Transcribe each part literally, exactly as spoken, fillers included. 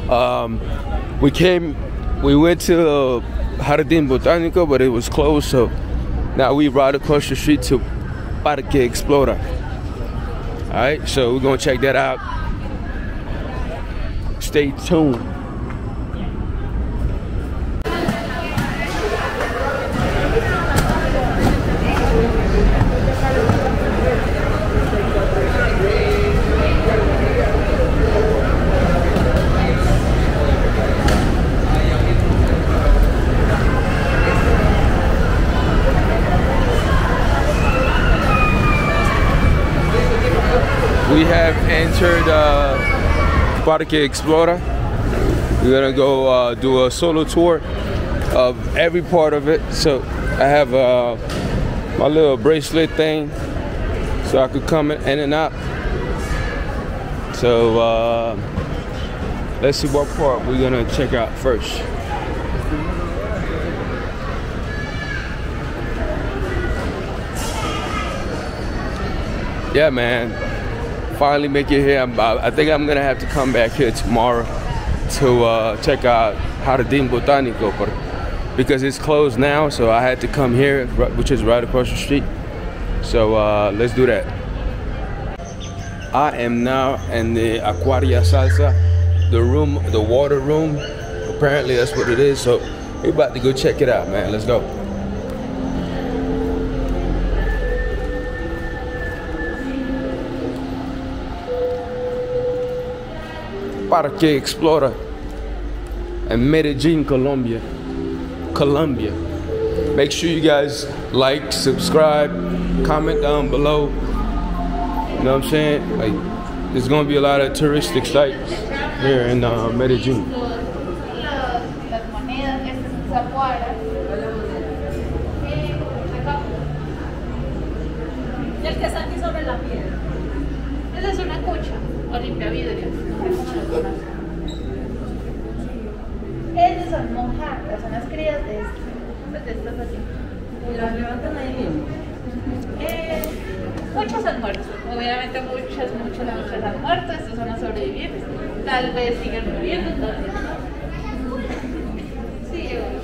Um, we came, we went to uh, Jardín Botánico, but it was closed, so now we ride across the street to Parque Explora. Alright, so we're gonna check that out. Stay tuned. We have entered uh, Parque Explora. We're gonna go uh, do a solo tour of every part of it. So I have uh, my little bracelet thing, so I could come in and out. So uh, let's see what part we're gonna check out first. Yeah, man. Finally make it here. I'm, I think I'm gonna have to come back here tomorrow to uh, check out Jardín Botánico, but because it's closed now, so I had to come here, which is right across the street. So uh, let's do that. I am now in the aquaria salsa, the room, the water room. Apparently that's what it is. So we're about to go check it out, man. Let's go. Parque Explora in Medellín, Colombia. Colombia. Make sure you guys like, subscribe, comment down below. You know what I'm saying? Like, there's gonna be a lot of touristic sites here in uh, Medellín. Esa es una cucha o limpia vidrios. Esas son mojarras, son las crías de este, pues de estas así. ¿Y las levantan ahí mismo? Eh, muchos han muerto, obviamente muchas, muchas, muchas han muerto. Estos son los sobrevivientes. Tal vez sigan muriendo todavía. Sí,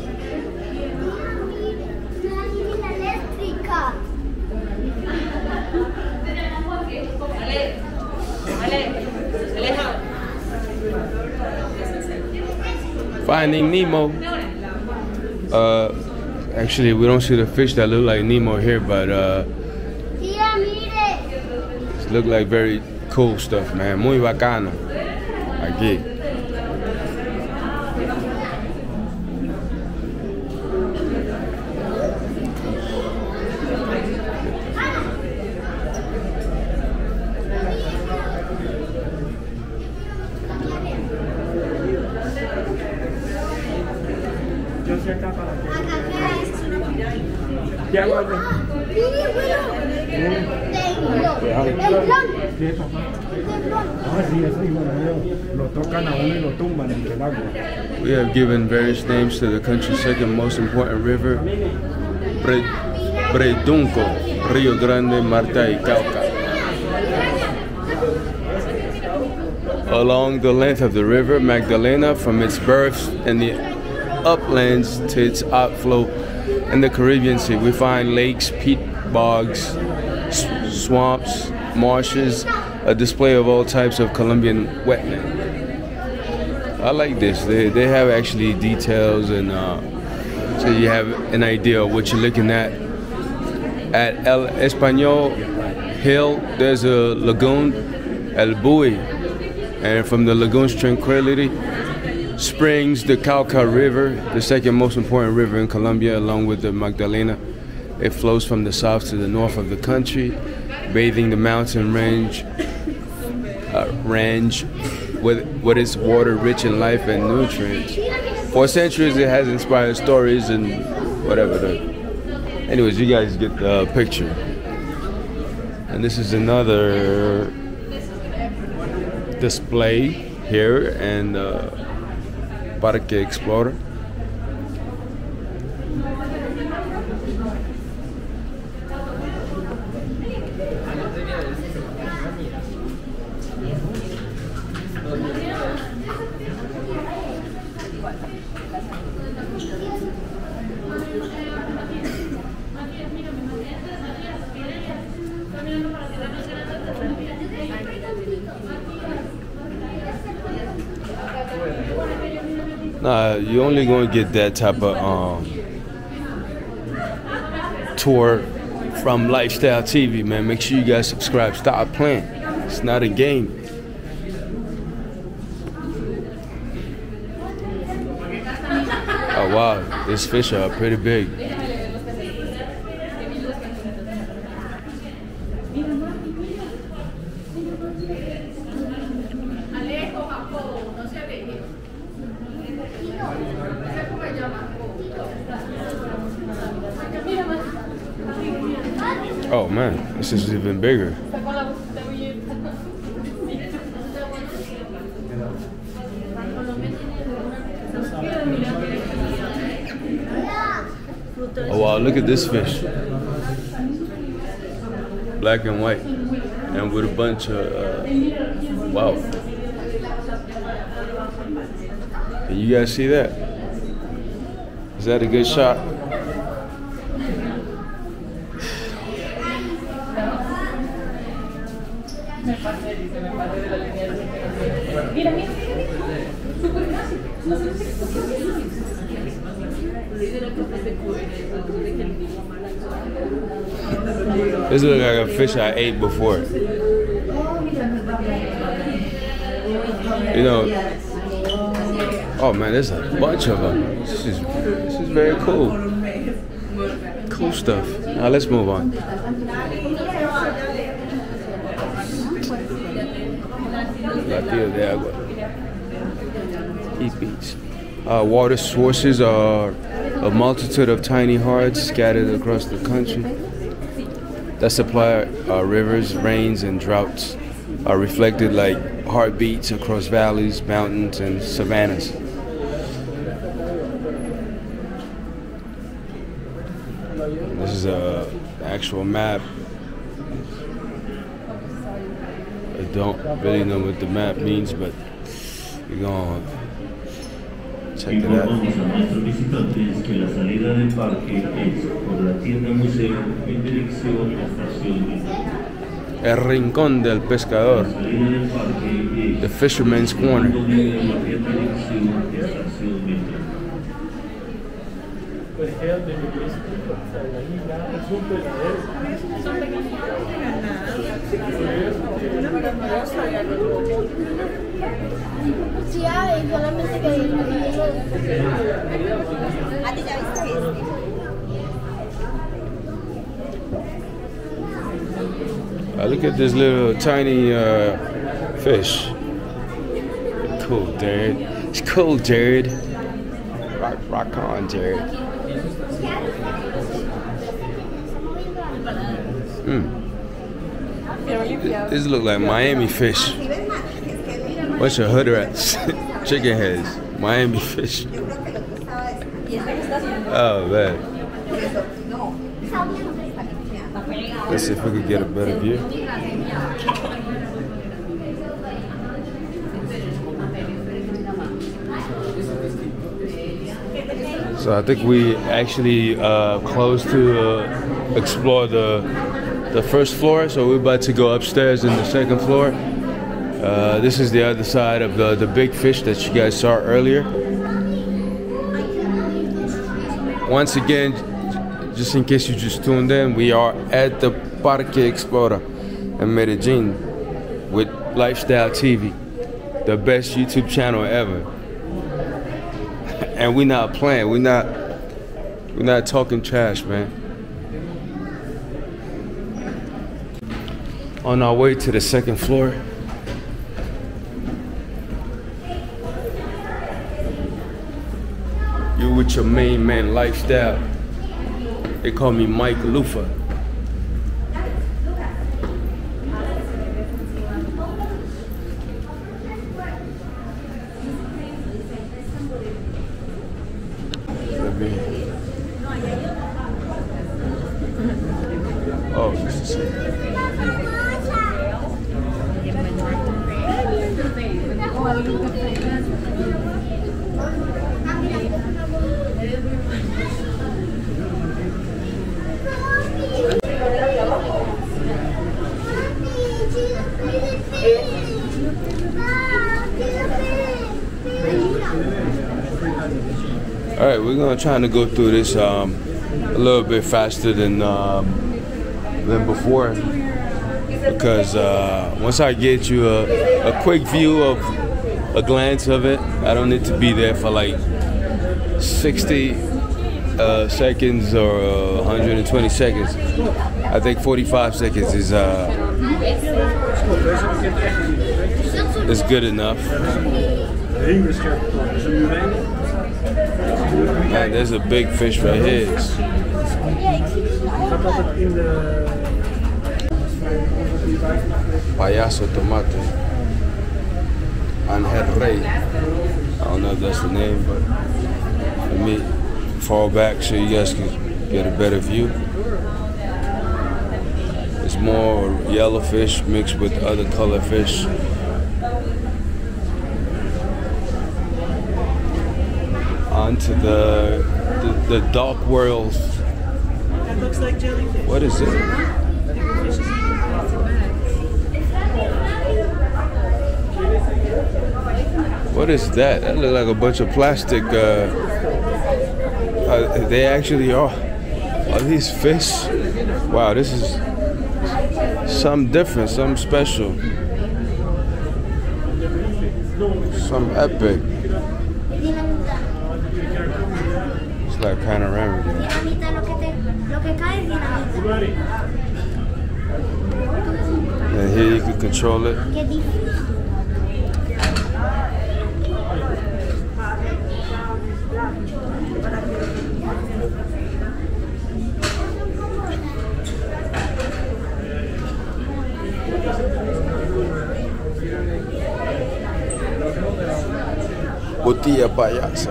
Una eléctrica. Vale, vale, alejado. Finding Nemo. Uh, actually, we don't see the fish that look like Nemo here, but uh, it look like very cool stuff, man. Muy bacano. Aquí. ¿Qué hago aquí? We have given various names to the country's second most important river, Predunco, Rio Grande, Marta y Cauca. Along the length of the river Magdalena, from its birth in the uplands to its outflow in the Caribbean Sea, we find lakes, peat bogs, swamps, marshes, a display of all types of Colombian wetland. I like this. They, they have actually details, and uh, so you have an idea of what you're looking at. At El Español Hill, there's a lagoon, El Buey, and from the lagoon's tranquility springs the Cauca River, the second most important river in Colombia, along with the Magdalena. It flows from the south to the north of the country, bathing the mountain range, uh, range with, with its water rich in life and nutrients. For centuries, it has inspired stories and whatever. The, anyways, you guys get the picture. And this is another display here in uh, Parque Explora. Nah, you only gonna get that type of um, tour from Lifestyle T V, man. Make sure you guys subscribe. Stop playing. It's not a game. Oh wow, these fish are pretty big. Oh man, this is even bigger. Oh wow, look at this fish. Black and white. And with a bunch of, uh, wow. Can you guys see that? Is that a good shot? This looks like a fish I ate before. You know, oh man, there's a bunch of them. This is, this is very cool. Cool stuff. Now let's move on. Platillo de agua. Eat beach. Uh, water sources are a multitude of tiny hearts scattered across the country that supply uh, rivers, rains, and droughts, are reflected like heartbeats across valleys, mountains, and savannas. This is a actual map. I don't really know what the map means, but we're gonna check it out. Informamos a nuestros visitantes que la salida del parque es por la tienda museo en dirección a estación Metro. El Rincón del Pescador. La salida del parque es The Fisherman's Corner. en dirección a estación Metro. Sí, hay, solamente que ¿a ti ya viste este? Uh, look at this little tiny uh, fish. Cool, Jared. It's cool, Jared. Rock, rock on, Jared. Mm. This look like Miami fish. Bunch of hood rats, chicken heads, Miami fish. Oh man. Let's see if we can get a better view. So I think we actually uh, close to uh, explore the the first floor. So we're about to go upstairs in the second floor. Uh, this is the other side of the, the big fish that you guys saw earlier. Once again, just in case you just tuned in, we are at the Parque Explora Medellin with Lifestyle T V, the best YouTube channel ever. And we're not playing, we're not, we're not talking trash, man. On our way to the second floor. You with your main man Lifestyle. They call me Mike Lufa. Oh, this is it. All right, we're gonna try to go through this um, a little bit faster than um, than before, because uh, once I get you a, a quick view of a glance of it, I don't need to be there for like sixty uh, seconds or uh, one hundred twenty seconds. I think forty-five seconds is uh, is good enough. Man, there's a big fish right here. Payaso tomate. Angel Rey. I don't know if that's the name, but let me fall back so you guys can get a better view. It's more yellow fish mixed with other color fish. Onto the, the the dark world. That looks like jellyfish. What is it? What is that? That looks like a bunch of plastic. Uh, uh, they actually are. Are these fish? Wow, this is something different, something special, some epic. It's like panoramic. And here you can control it. Botilla payasa.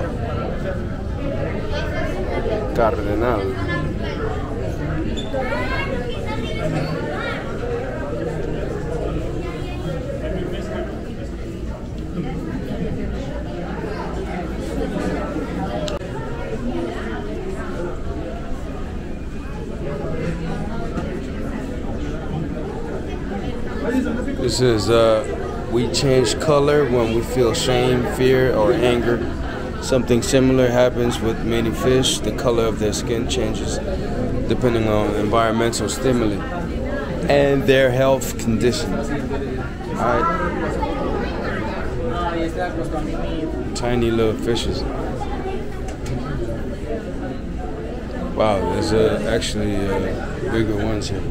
Cardenal. This is uh we change color when we feel shame, fear, or anger. Something similar happens with many fish. The color of their skin changes depending on environmental stimuli and their health conditions. All right. Tiny little fishes. Wow, there's uh, actually uh, bigger ones here.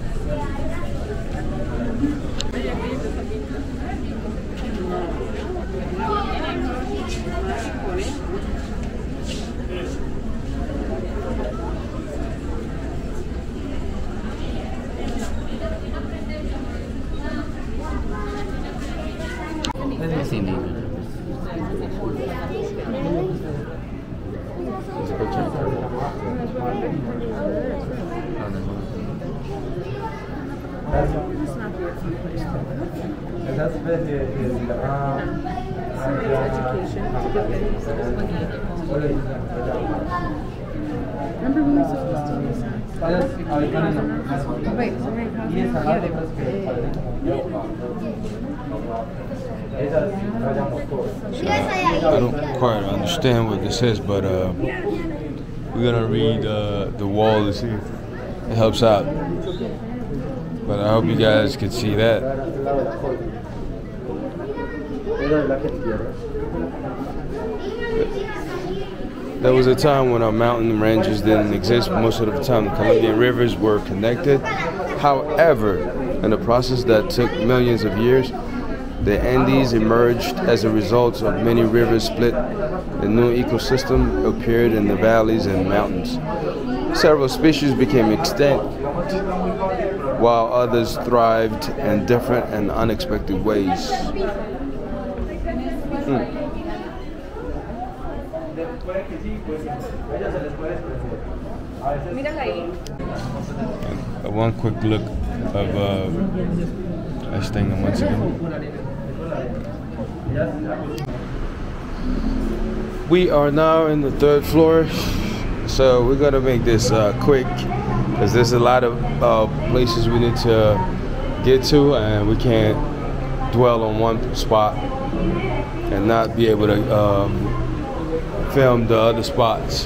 Remember when we saw this T V sign? Wait, so right I don't quite understand what this is, but uh, we're gonna read uh, the wall to see if it helps out. But I hope you guys can see that. There was a time when our mountain ranges didn't exist. Most of the time the Colombian rivers were connected. However, in a process that took millions of years, the Andes emerged as a result of many rivers split. A new ecosystem appeared in the valleys and mountains. Several species became extinct, while others thrived in different and unexpected ways. Hmm. Uh, one quick look of uh, Este once again. We are now in the third floor, so we're gonna make this uh, quick because there's a lot of uh, places we need to get to, and we can't dwell on one spot. and not be able to um, film the other spots.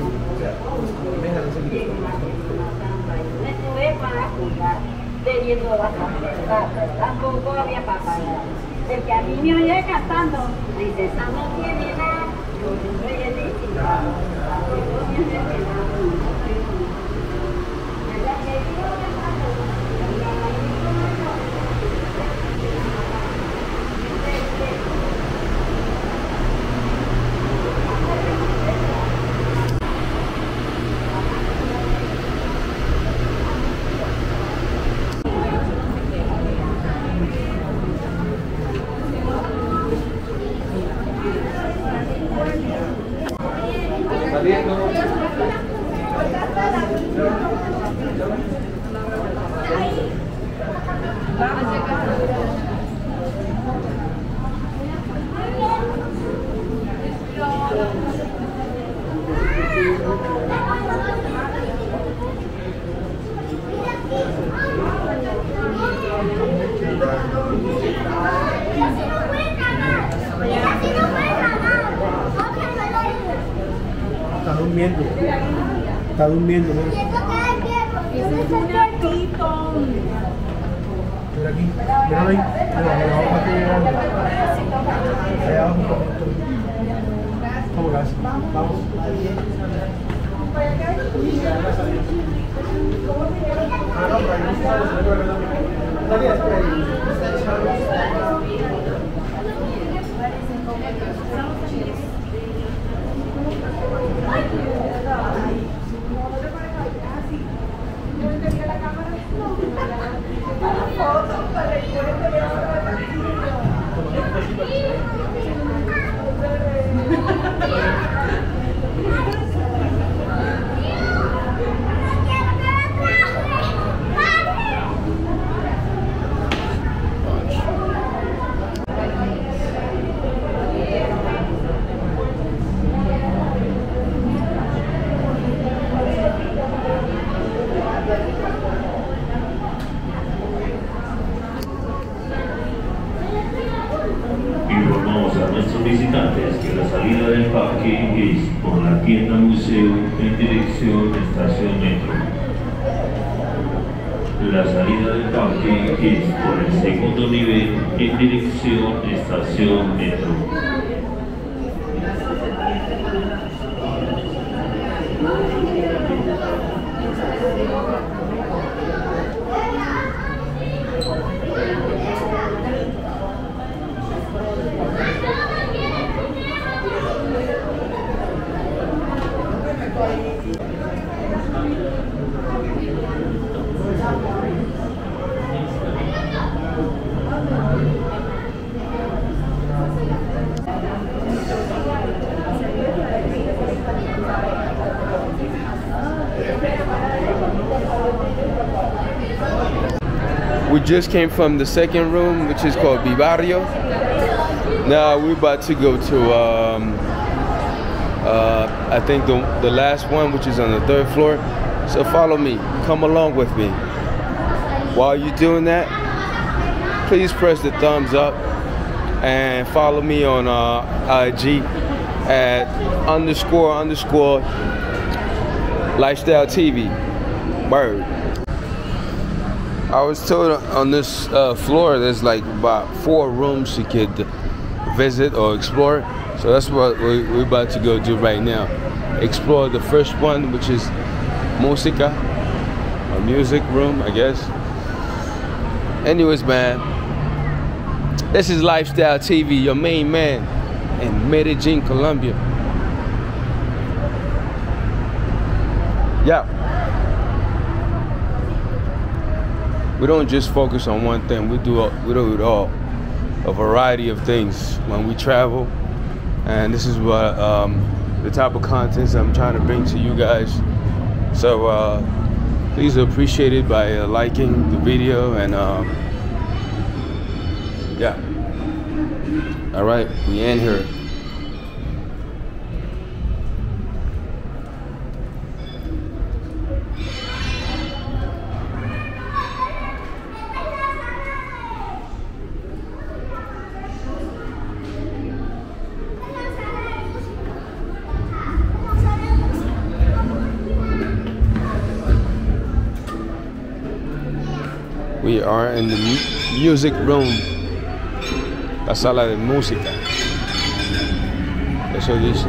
El que a mí me oye cantando, princesa no tiene nada, Está durmiendo. Está durmiendo, ¿no? ese es un gatito. Mira aquí. Mira ahí. Mira, vamos a tirar. Allá abajo. Vamos, guys. Vamos. Ah, no, pero ahí no Informamos a nuestros visitantes que la salida del parque es por la tienda museo en dirección estación metro. La salida del parque es por el segundo nivel en dirección estación metro. We just came from the second room, which is called Vivario. Now we're about to go to, um, uh, I think the, the last one, which is on the third floor. So follow me, come along with me. While you're doing that, please press the thumbs up and follow me on uh, I G at underscore underscore lifestyle T V. Word. I was told on this uh, floor there's like about four rooms you could visit or explore. So that's what we're about to go do right now. Explore the first one, which is música, a music room, I guess. Anyways, man, this is Lifestyle T V, your main man in Medellín, Colombia. Yeah. We don't just focus on one thing. We do we do it all, a variety of things when we travel, and this is what um, the type of contents I'm trying to bring to you guys. So uh, please appreciate it by uh, liking the video and um, yeah. All right, we in here. are in the mu music room. La sala de música. Eso dice.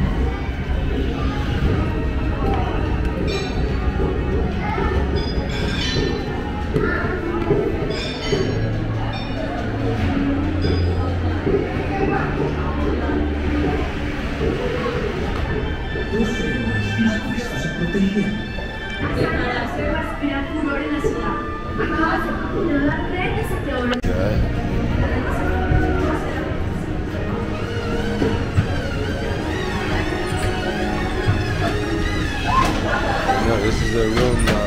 No, this is a room now.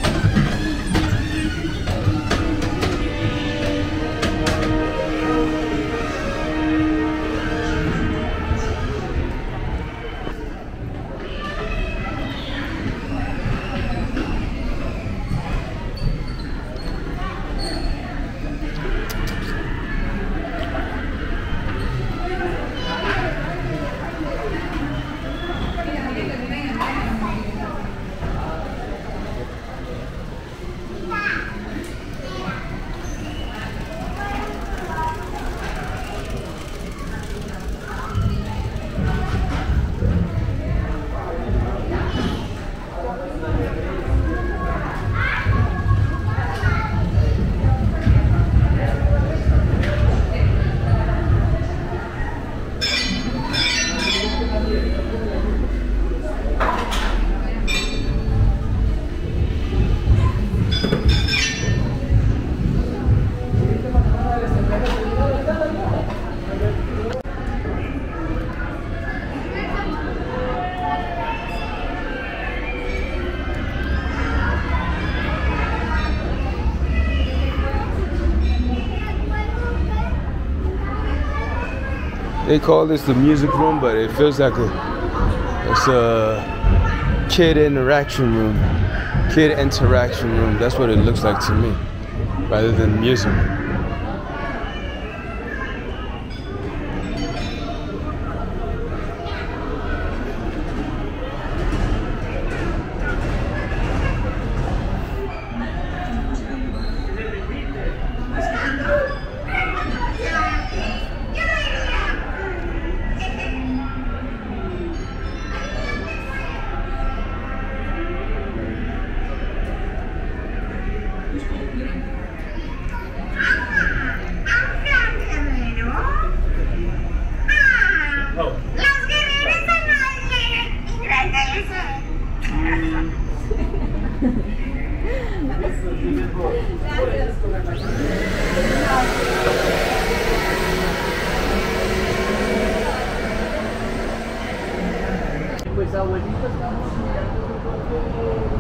They call this the music room, but it feels like a it's a kid interaction room. Kid interaction room. That's what it looks like to me, rather than music. Pues abuelita estamos mirando un poco.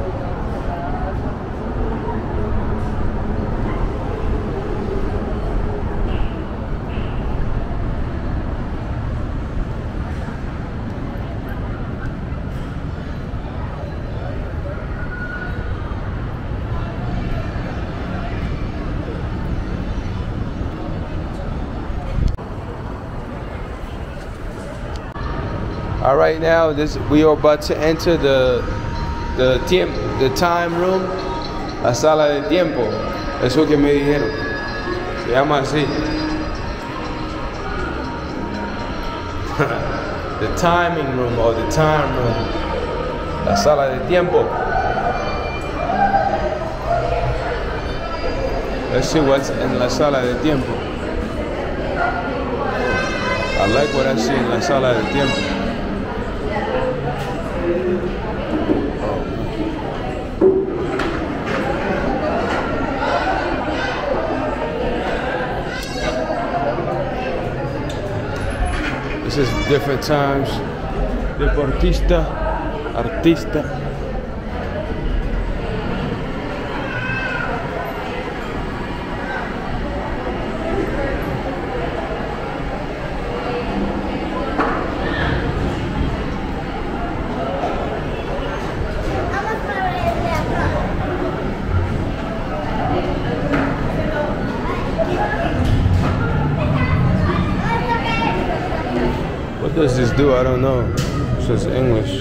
All right, now this we are about to enter the the tiemp, the time room, la sala de tiempo. Eso que me dijeron. Se llama así. The timing room or the time room. La sala de tiempo. Let's see what's in la sala de tiempo. I like what I see in la sala de tiempo. This is different times. Deportista, artista. What does this do? I don't know. It says English.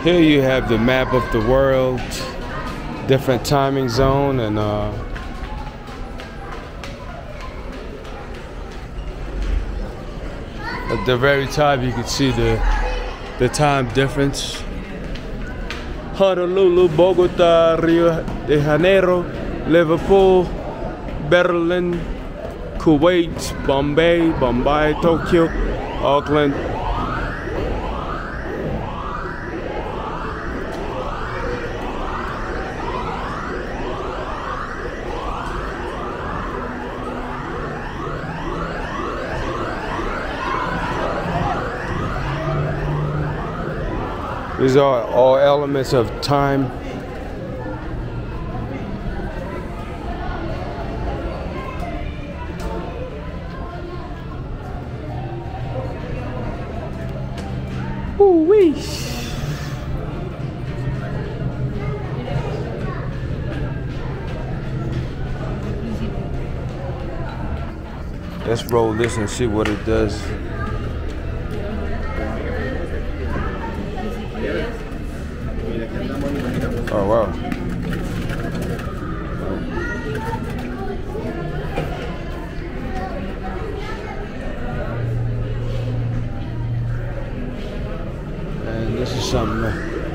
Here you have the map of the world, different timing zone, and uh, at the very top you can see the the time difference. Honolulu, Bogota, Rio de Janeiro, Liverpool, Berlin, Kuwait, Bombay, Bombay, Tokyo, Auckland. These are all elements of time. Ooh-wee. Let's roll this and see what it does. Oh wow. And this is something.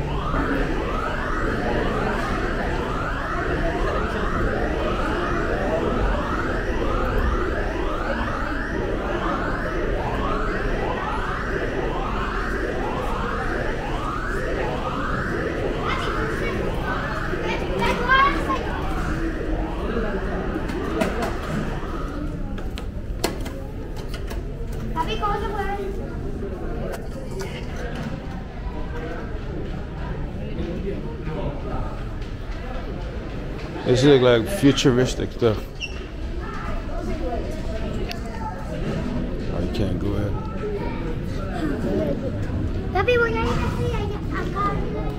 This looks like futuristic stuff. Oh, you can't go ahead. Tapi voy a ir así, acá.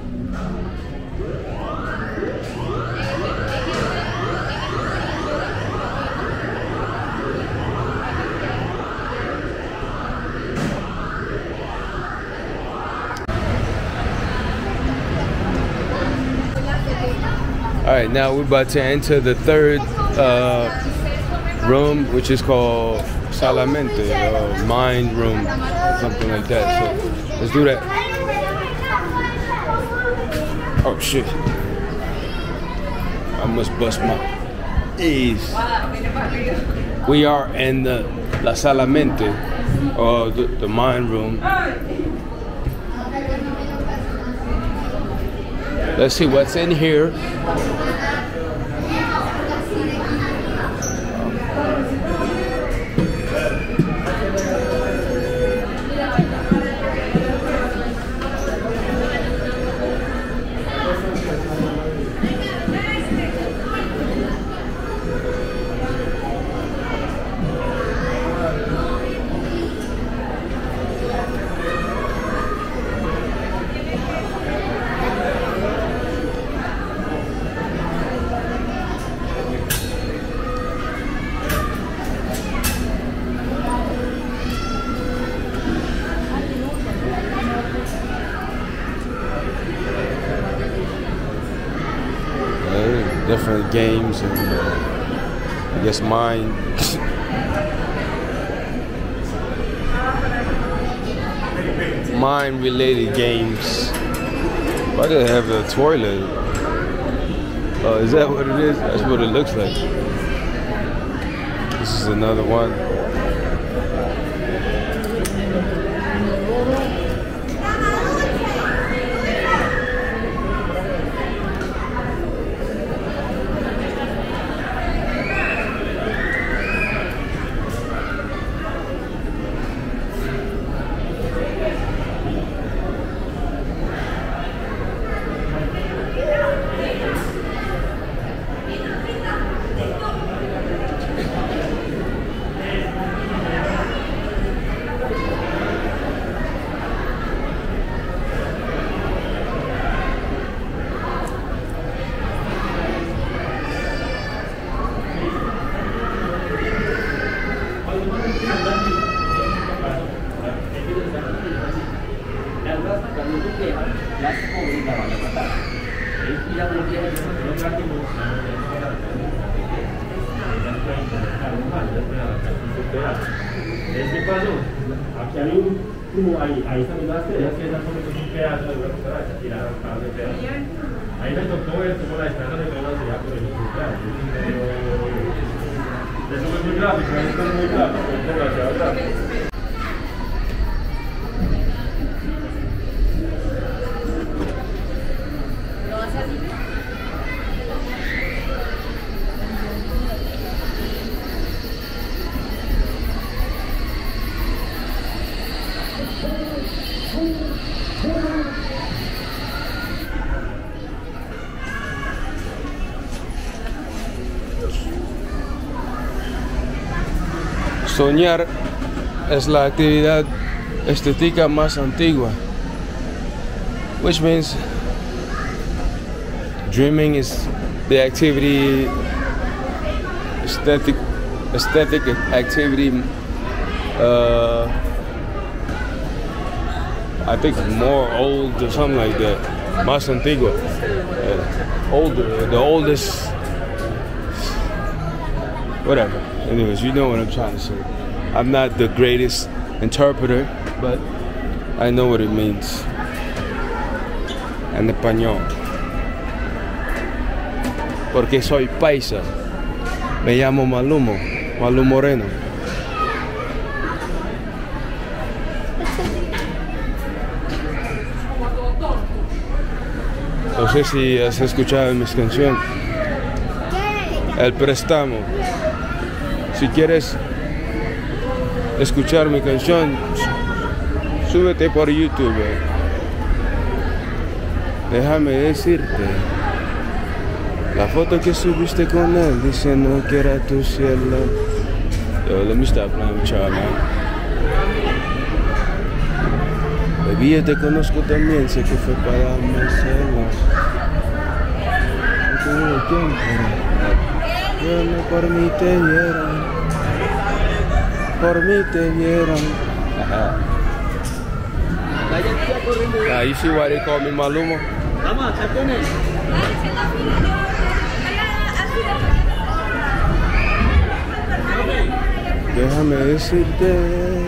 All right, now we're about to enter the third uh, room, which is called Solamente, or mind room, something like that. So let's do that. Oh shit! I must bust my ears. We are in the La Solamente, or the, the mind room. Let's see what's in here. Different games and uh, I guess mine. Mind related games. Why do they have a toilet? Oh, is that what it is? That's what it looks like. This is another one. ¿Qué pasó? Aquí hay un, como ahí, ahí están las estrellas que esas son un pedazo de una cucaracha, tiraron un par de pedazos. Ahí me tocó ver como la distancia de todas las estrellas por el cucaracha. Eso es muy gráfico, eso es muy gráfico, es demasiado gráfico. Soñar es la actividad estética más antigua, which means dreaming is the activity, aesthetic, aesthetic activity, uh, I think more old or something like that, más antigua, uh, older, the oldest, whatever. Anyways, you know what I'm trying to say. I'm not the greatest interpreter, but I know what it means en español. Porque soy paisa. Me llamo Malumo, Malu Moreno. No sé si has escuchado mis canciones. El préstamo. Si quieres escuchar mi canción, súbete por YouTube. Déjame decirte, la foto que subiste con él diciendo que era tu cielo. Yo, let me stop playing with y'all, man. Baby, yo te conozco también, sé que fue para darme celos. No tengo tiempo. Yo no por mí te vieron, por mí te vieron. Now you see why they call me Malumo? Déjame decirte.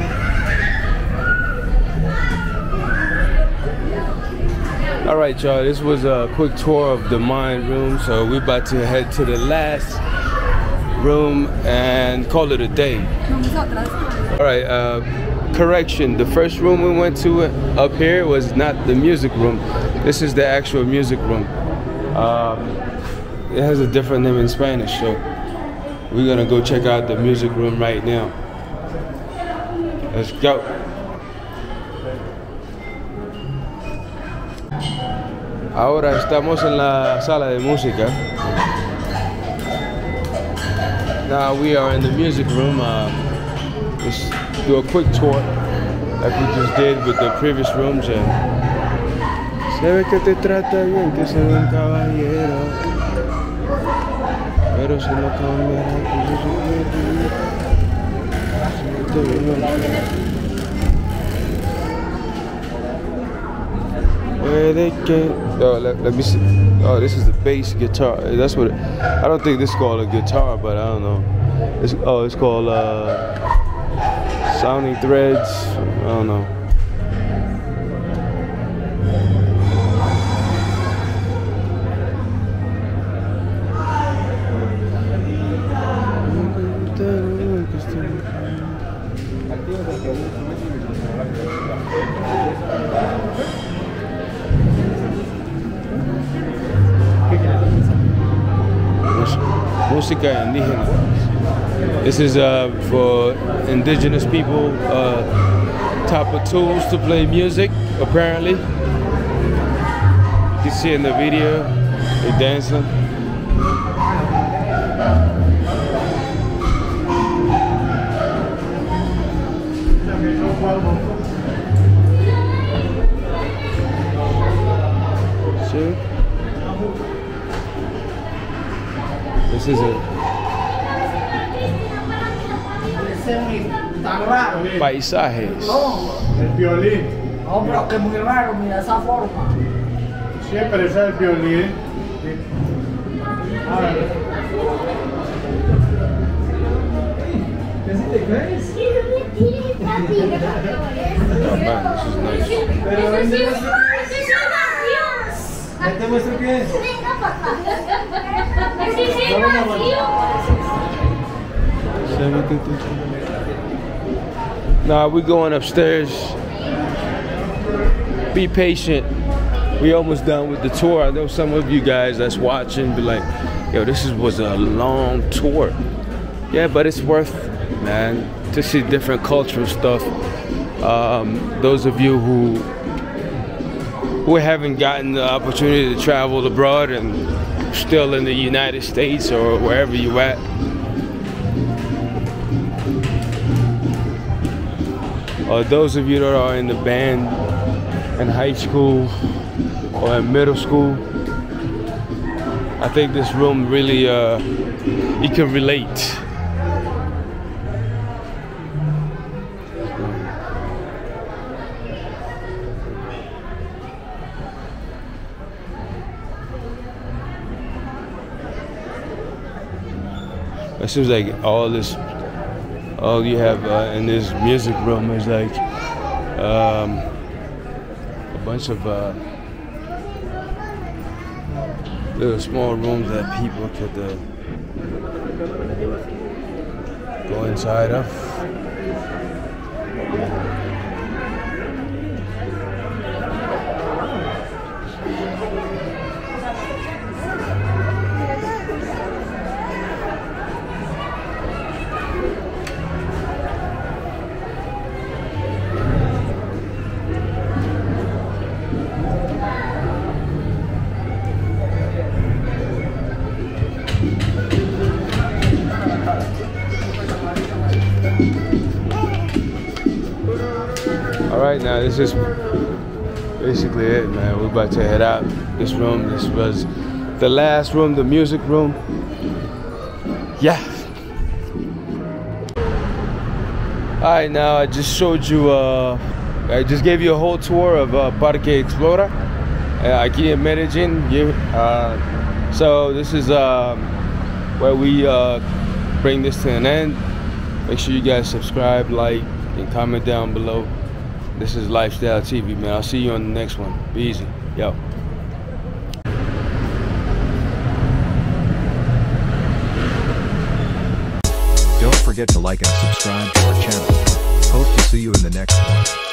All right, y'all, this was a quick tour of the Mind Room, so we're about to head to the last room and call it a day. All right, uh, correction, the first room we went to up here was not the music room. This is the actual music room. Uh, it has a different name in Spanish, so we're gonna go check out the music room right now. Let's go. Ahora estamos en la sala de música. Now we are in the music room. Uh, let's do a quick tour like we just did with the previous rooms. And se ve que te trata bien, que se ve un caballero. Pero si no cambia, puede que. Oh, let, let me see. Oh, this is the bass guitar. That's what it, I don't think this is called a guitar, but I don't know. It's, oh, it's called uh, sounding threads. I don't know. Música indígena. This is uh, for indigenous people, uh, type of tools to play music, apparently. You can see in the video, they're dancing. See? This is it. Paisajes. El violín. No, pero que muy raro, mira esa forma. Siempre es el violín. ¿Casi te caes? Oh man, this is nice. Pero ven, ya te muestro qué es. Nah, we're going upstairs. Be patient. We almost done with the tour. I know some of you guys that's watching be like, yo, this is, was a long tour. Yeah, but it's worth it, man, to see different cultural stuff. Um, those of you who who haven't gotten the opportunity to travel abroad and still in the United States or wherever you at, or those of you that are in the band in high school or in middle school, I think this room really, uh, you can relate. It seems like all this, all you have uh, in this music room is like um, a bunch of uh, little small rooms that people could uh, go inside of. Alright, now this is basically it, man. We're about to head out. This room, this was the last room, the music room. Yeah. Alright, now I just showed you, uh, I just gave you a whole tour of uh, Parque Explora uh, aquí in Medellín. Uh, so this is um, where we uh, bring this to an end. Make sure you guys subscribe, like, and comment down below. This is Lifestyle T V, man. I'll see you on the next one. Be easy. Yo. Don't forget to like and subscribe to our channel. Hope to see you in the next one.